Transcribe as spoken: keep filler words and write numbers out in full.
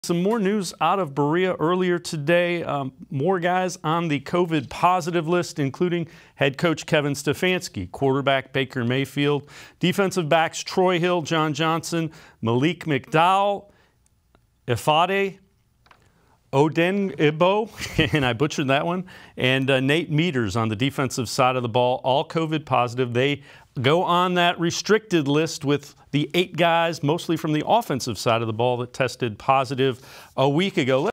Some more news out of Berea earlier today. Um, more guys on the COVID positive list, including head coach Kevin Stefanski, quarterback Baker Mayfield, defensive backs Troy Hill, John Johnson, Malik McDowell, Ifade Odenigbo, and I butchered that one, and uh, Nate Meters on the defensive side of the ball, all COVID positive. They go on that restricted list with the eight guys, mostly from the offensive side of the ball, that tested positive a week ago.